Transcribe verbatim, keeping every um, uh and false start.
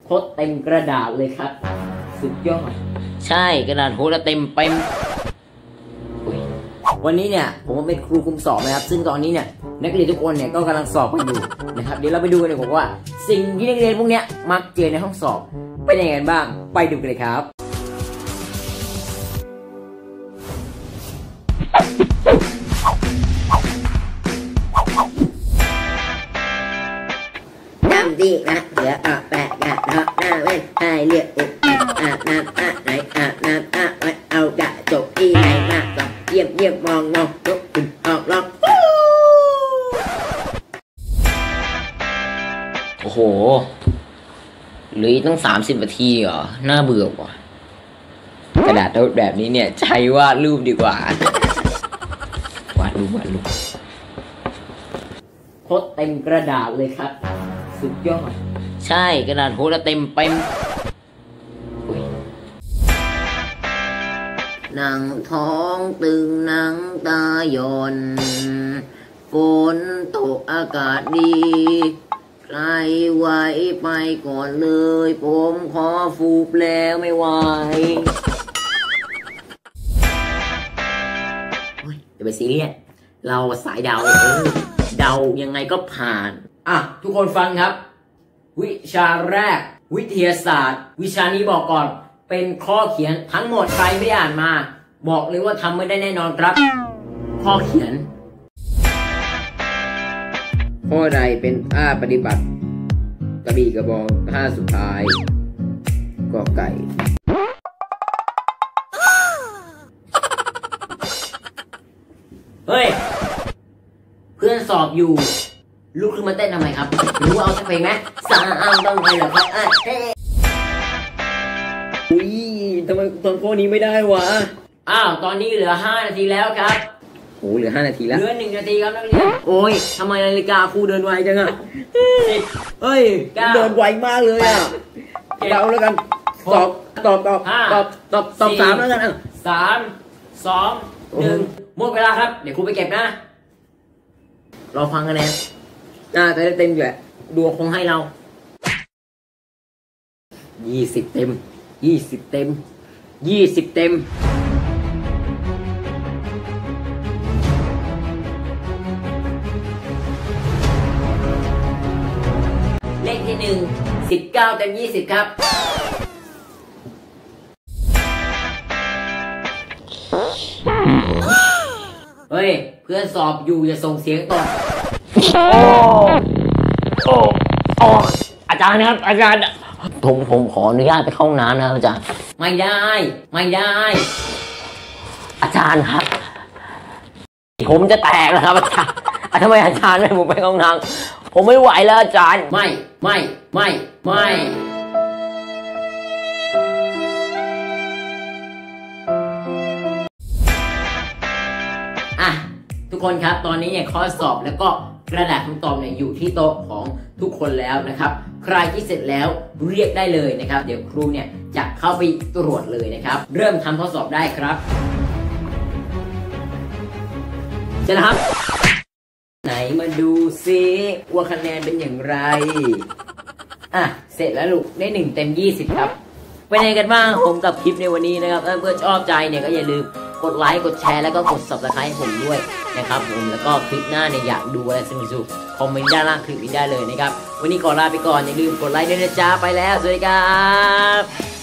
โค้ดเต็มกระดาษเลยครับสุดยอดใช่กระดาษโค้ดเต็มเต็มวันนี้เนี่ยผมเป็นครูคุมสอบนะครับซึ่งตอนนี้เนี่ยนักเรียนทุกคนเนี่ยก็กำลังสอบกันอยู่นะครับเดี๋ยวเราไปดูกันเลยผมว่าสิ่งที่นักเรียนพวกนี้มักเจอในห้องสอบเป็นยังไงบ้างไปดูกันเลยครับน้ำดีนะเดี๋ยวอาบแปะกะเนาะหน้าเว้นให้เลือกอุบอาบน้ำอาบไหนอาบน้ำอาบไว้เอากระจกที่ไหนมาลองเยี่ยมเยี่ยมมองมองยกขึ้นออกลองโอ้โหเหลืออีกตั้งสามสิบนาทีเหรอน่าเบื่อว่ะกระดาษโน้ตแบบนี้เนี่ยใช้วาดรูปดีกว่าวาดรูปวาดรูปโค้ดเต็มกระดาษเลยครับสุดยอดใช่กระดาษโค้ดเต็มเต็มหนังท้องตึงหนังตาหย่อนฝนตกอากาศดีใครไหวไปก่อนเลยผมขอฟูบแล้วไม่ไหวอย่าไปซีเรียสเราสายเดาเดายังไงก็ผ่านอ่ะทุกคนฟังครับวิชาแรกวิทยาศาสตร์วิชานี้บอกก่อนเป็นข้อเขียนทั้งหมดใครไม่ได้อ่านมาบอกเลยว่าทำไม่ได้แน่นอนครับข้อเขียนข้อใดเป็นท่าปฏิบัติกระบี่กระบองท่าสุดท้ายกอไก่เฮ้ยเพื่อนสอบอยู่ลุกขึ้นมาเต้นทำไมครับรู้เอาสักเพลงไหมสาวต้องไปเหรอครับอุ้ยทำไมตอนข้อนี้ไม่ได้วะอ้าวตอนนี้เหลือห้านาทีแล้วครับโอ้เหลือห้านาทีแล้วเหลือหนึ่งนาทีครับนักเรียนโอ้ยทำไมนาฬิกาครูเดินไวจังอะเฮ้ยเดินไวมากเลยอะเราแล้วกันตอบตอบตอบตอบตอบตอบสามแล้วกันอ่ะสามสองหนึ่งหมดเวลาครับเดี๋ยวครูไปเก็บนะรอฟังคะแนนน่าจะได้เต็มอยู่แหละดวงคงให้เรายี่สิบเต็มยี่สิบเต็มยี่สิบเต็มเลขที่หนึ่งสิบเก้าเต็มยี่สิบครับเฮ้ยเพื่อนสอบอยู่อย่าส่งเสียงตกโอ้โอ้โอ้อาจารย์ครับอาจารย์ผมผมขออนุญาตไปเข้าห้องน้ำนะอาจารย์ไม่ได้ไม่ได้อาจารย์ครับผมจะแตกแล้วครับอาจารย์ทำไมอาจารย์ให้ผมไปเข้าห้องน้ำผมไม่ไหวแล้วอาจารย์ไม่ไม่ไม่ไม่อ่ะทุกคนครับตอนนี้เนี่ยข้อสอบแล้วก็กระดาษคำตอบเนี่ยอยู่ที่โต๊ะของทุกคนแล้วนะครับใครที่เสร็จแล้วเรียกได้เลยนะครับเดี๋ยวครูเนี่ยจะเข้าไปตรวจเลยนะครับเริ่มทำข้อสอบได้ครับเชิญครับไหนมาดูซิว่าคะแนนเป็นอย่างไรอ่ะเสร็จแล้วลูกได้หนึ่งเต็มยี่สิบครับเป็นยังไงกันบ้างผมกับคลิปในวันนี้นะครับถ้าเพื่อนชอบใจเนี่ยก็อย่าลืมกดไลค์กดแชร์แล้วก็กด ซับสไครบ์ ให้ผมด้วยนะครับผมแล้วก็คลิปหน้าเนี่ยอยากดูอะไรสนุกๆคอมเมนต์ด้านล่างคลิปนี้ได้เลยนะครับวันนี้ขอลาไปก่อนอย่าลืมกดไลค์ด้วยนะจ๊ะไปแล้วสวัสดีครับ